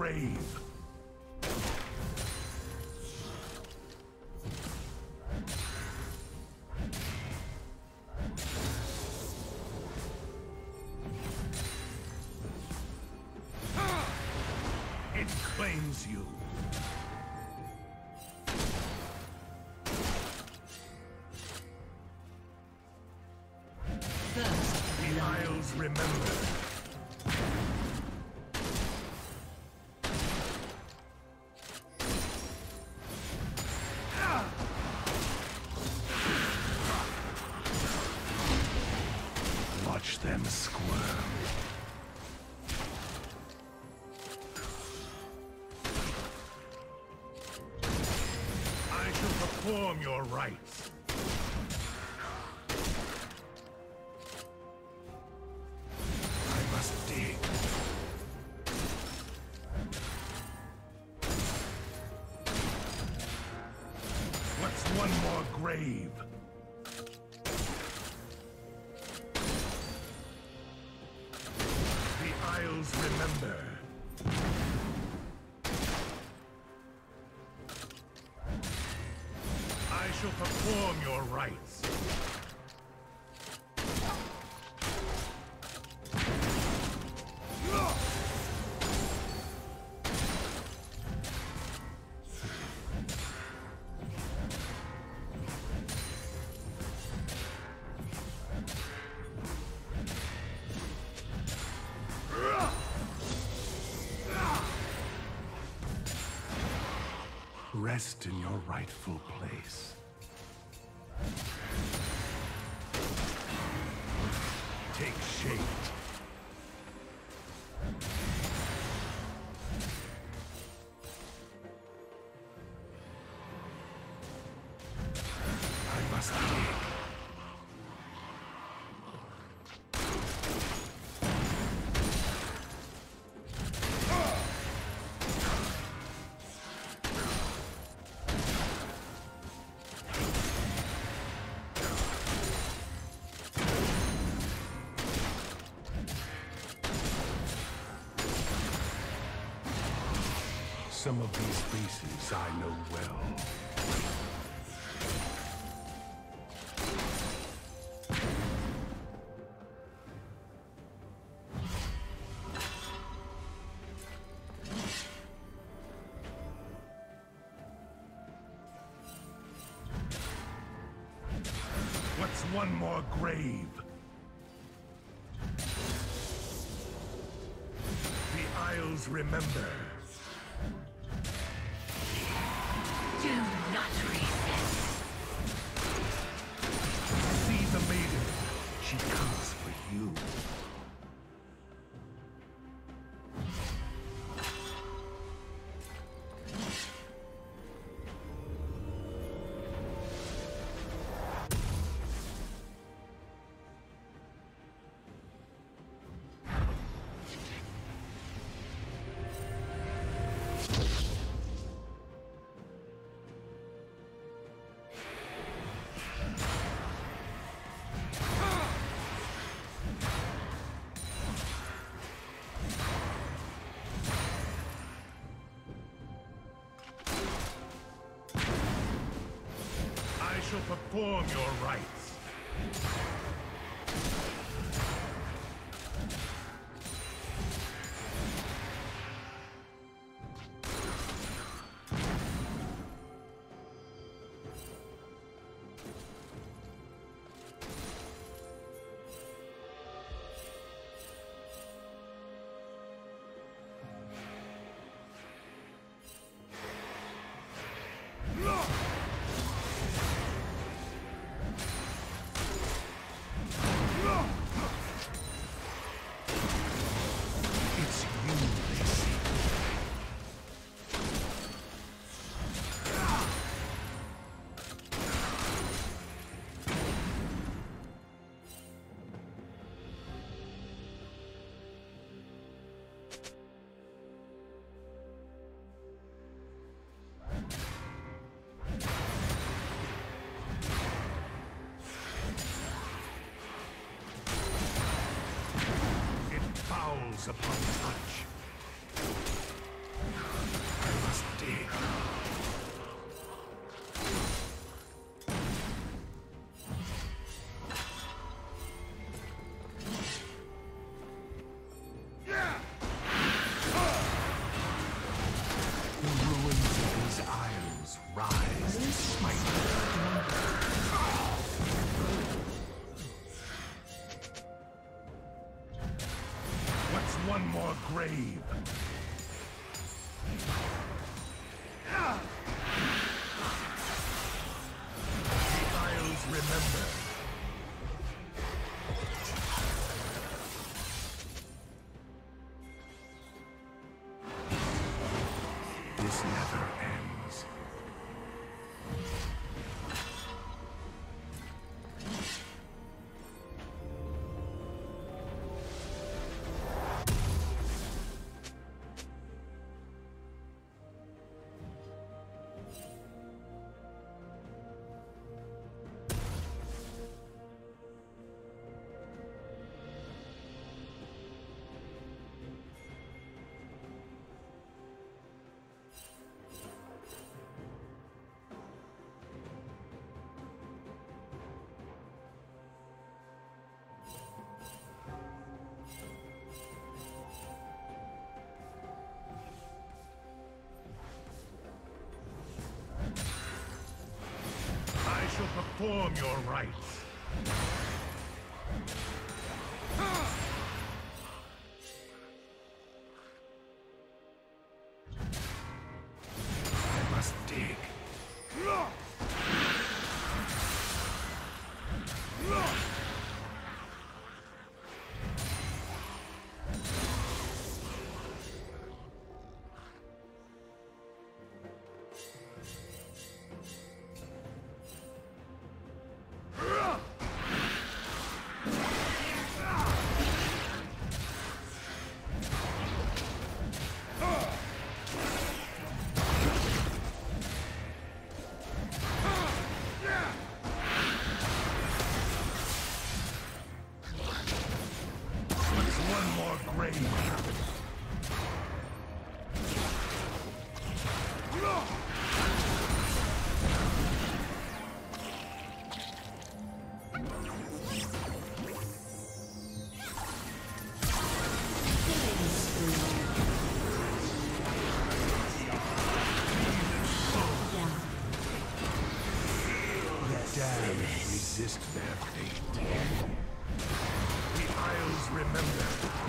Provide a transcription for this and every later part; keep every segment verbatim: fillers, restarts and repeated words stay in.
grave. It claims you. The Isles remember. Watch them squirm. I shall perform your rites. I must dig. What's one more grave? The Isles remember. I shall perform your rites. Rest in your rightful place. Take shape. I must dig. Some of these spaces I know well. What's one more grave? The Isles remember. Do not resist. See the maiden. She comes for you. I shall perform your rites. upon touch. What's one more grave? The Isles remember. This never ends. Perform your rites. I must dig. Resist their fate. The Isles remember.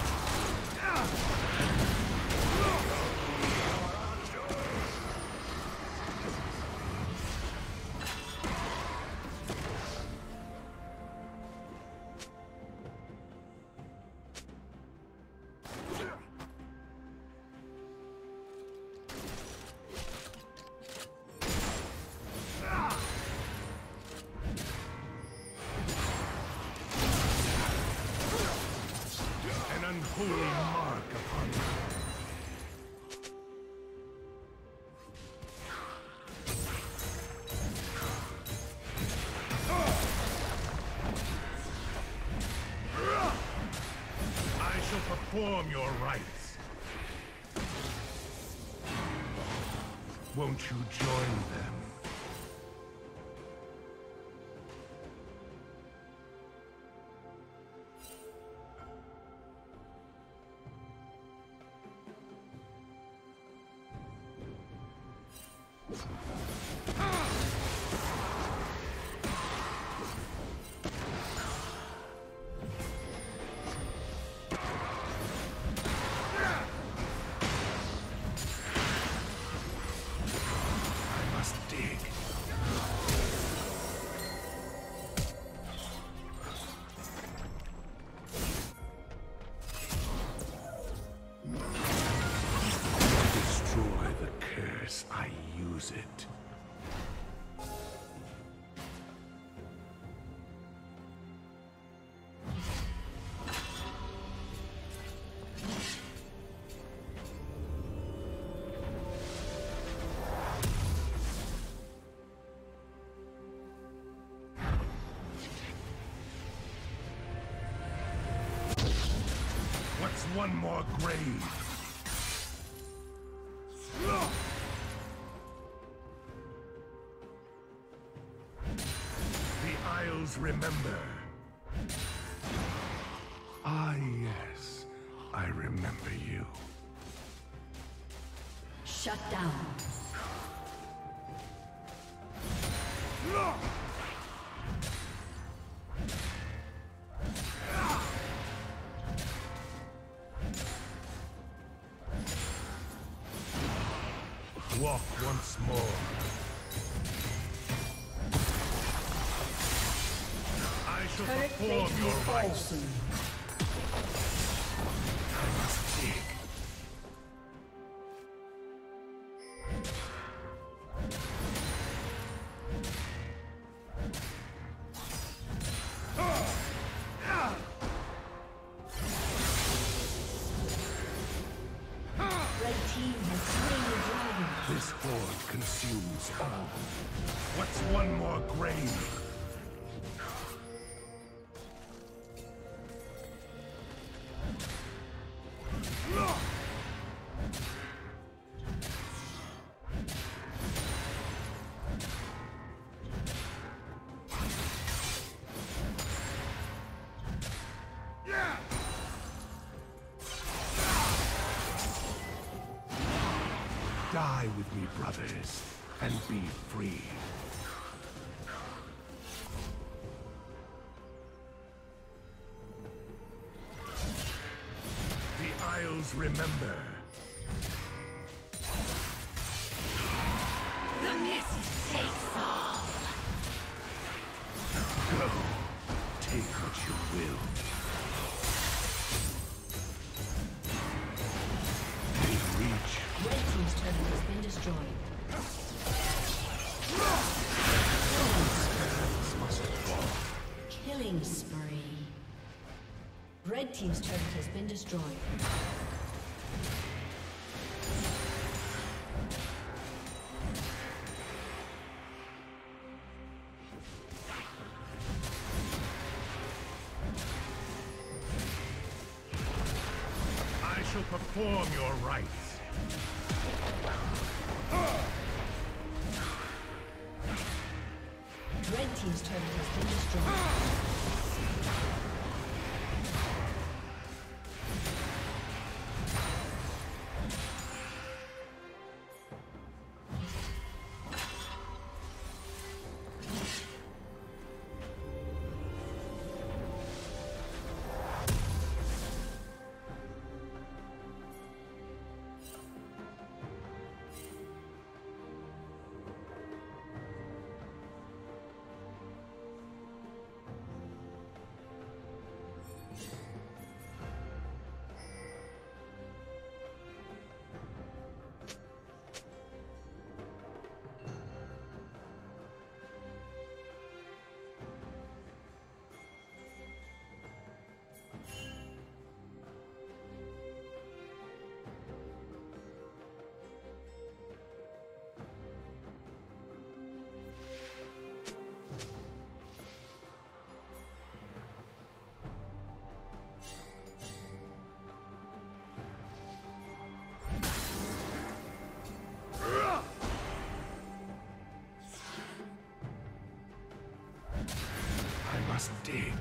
Holy mark upon you. I shall perform your rites. Won't you join them? I use it. What's one more grave? Remember. Ah, yes, I remember you. Shut down. Walk once more. I shall Turret perform plating your will fall rites. soon. I must dig. Red team has slain the dragon. This horde consumes all. What's one more grave? Die with me, brothers, and be free. The Isles remember. The mist takes all. Go. Take what you will. They reach. Red team's turret has been destroyed. Must fall. Killing spree. Red team's turret has been destroyed. I shall perform your rites. Red team's turret has been destroyed. I must dig.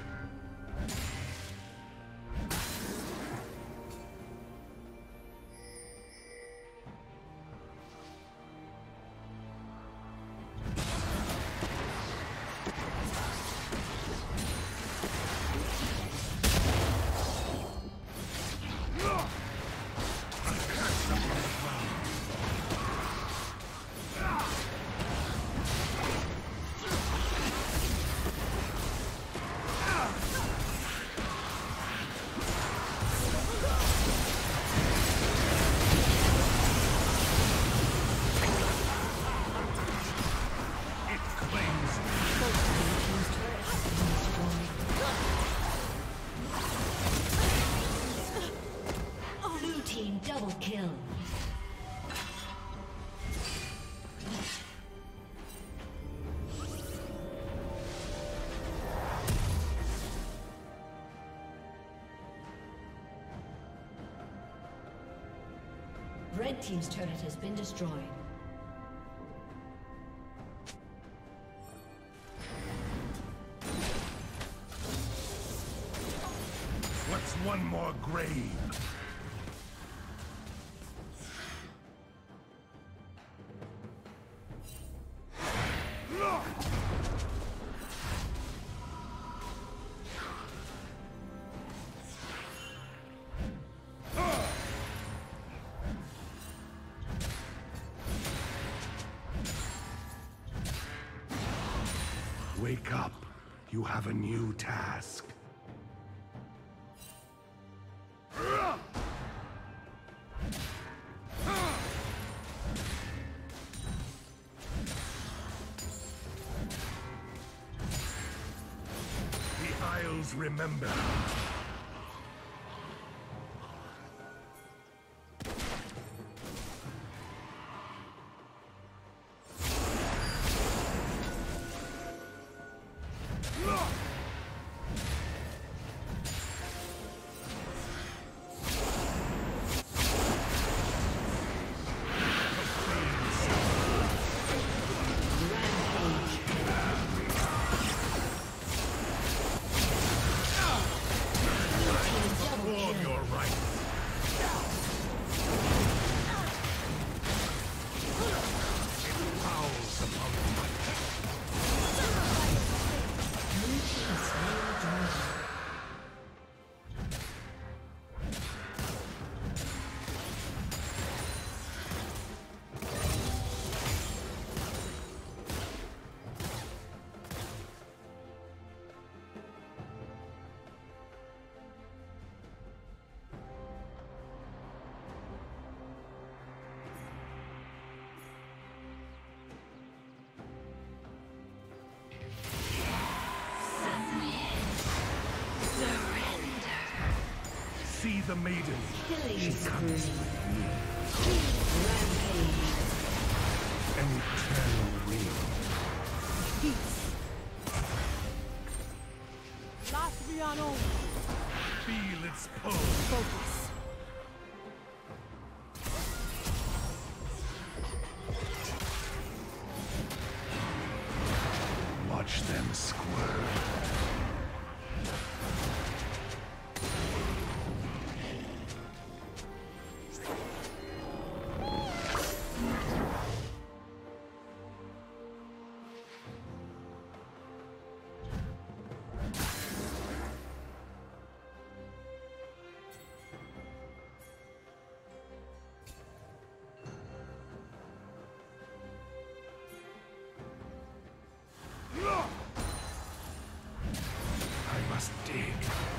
Double kill. Red team's turret has been destroyed. What's one more grave? Wake up. You have a new task. The Isles remember. See the maiden. Killing She comes spree. with me. Rampage. An eternal ring. Latviano, Feel its pulse. focus. Watch them squirm. I must dig.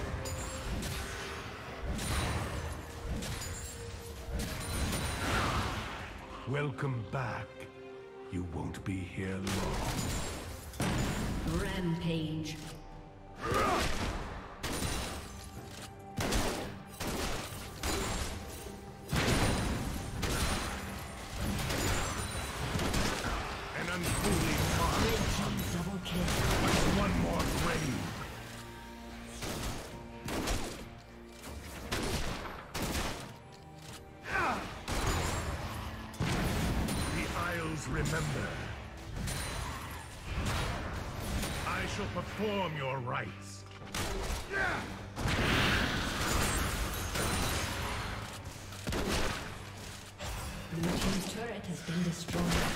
Welcome back. You won't be here long. Rampage. An unholy fire. Red team double kill. One more grave. The Isles remember. I shall perform your rites. Blue team's turret has been destroyed.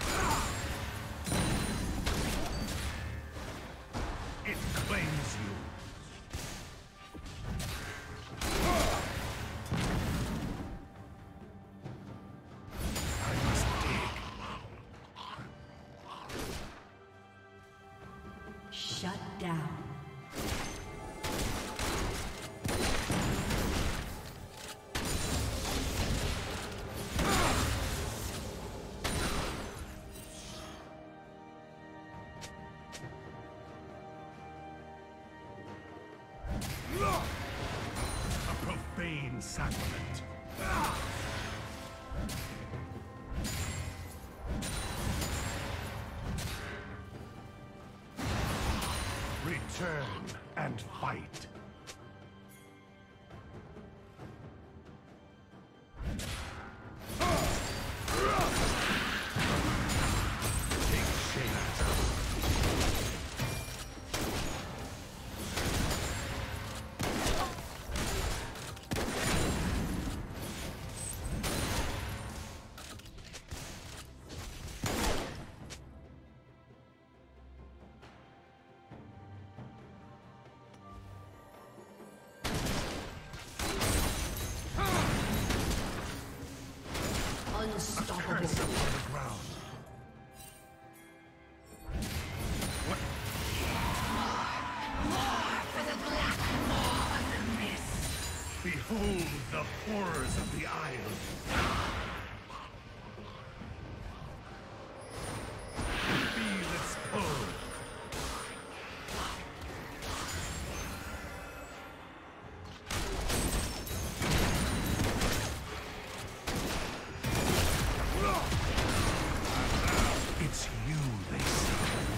It claims you. I must dig. Shut down. A profane sacrament. Return and fight. Take shape. Horrors of the Isle. Feel its pull. It's you they see.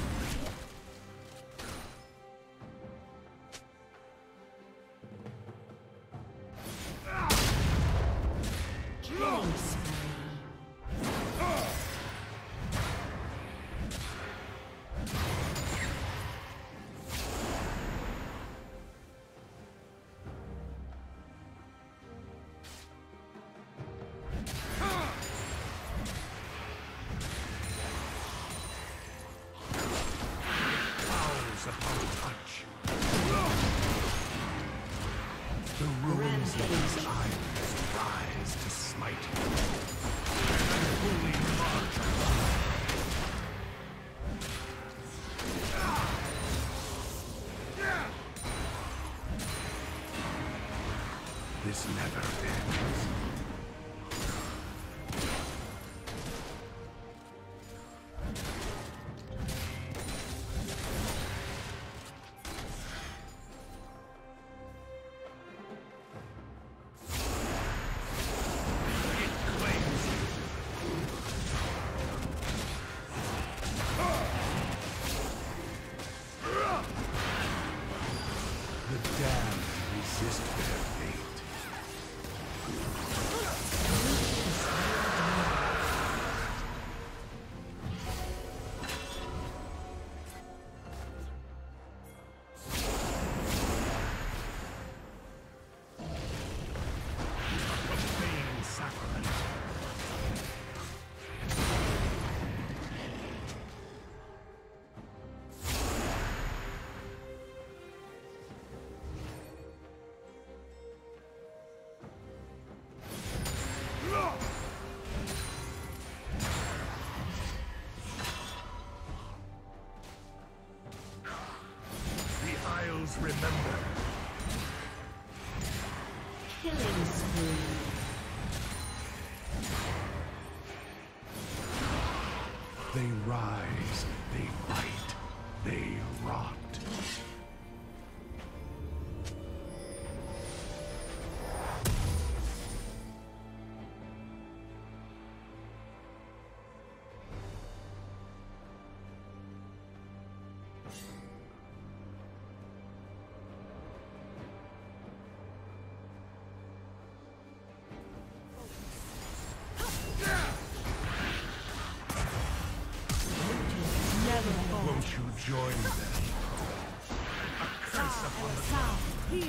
Killing spree. Upon touch. The ruins of these islands rise to smite you. And fully march upon. This never ends. The damned resist their fate. Profane sacrament. Remember. Killing spree. They rise, they fight, they rot. Won't you join them? A curse upon the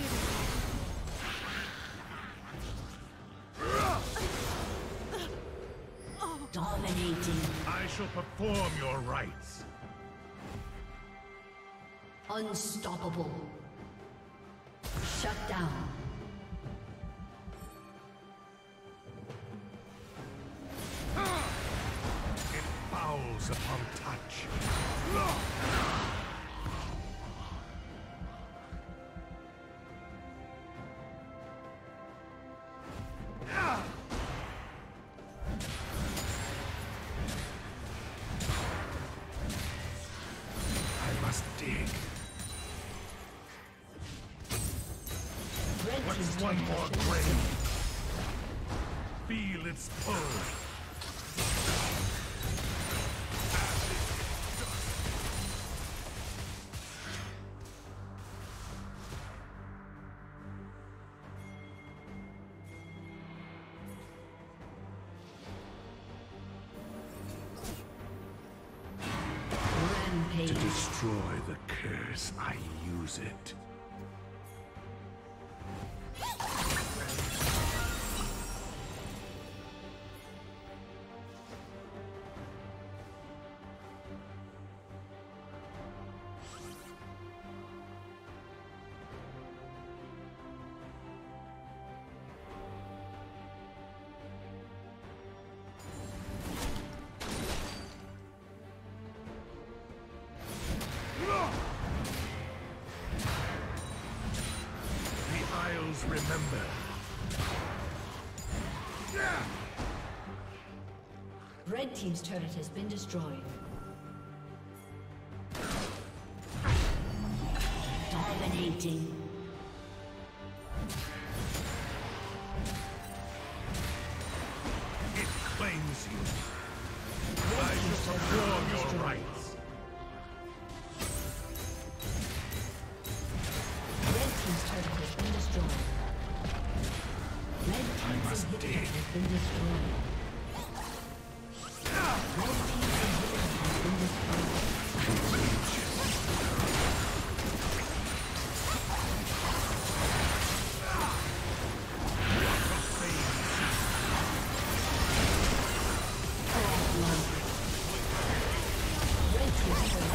Dominating. I shall perform your rites. Unstoppable. Shut down. It fouls upon touch. I must dig. What's one more grain? Feel its pull. To destroy the curse, I use it. Remember. Red team's turret has been destroyed. Dominating. It claims you. I shall perform your rights. Red team's turret has been destroyed. Red team's inhibitor has been destroyed. Red team's inhibitor has been destroyed. Red team's turret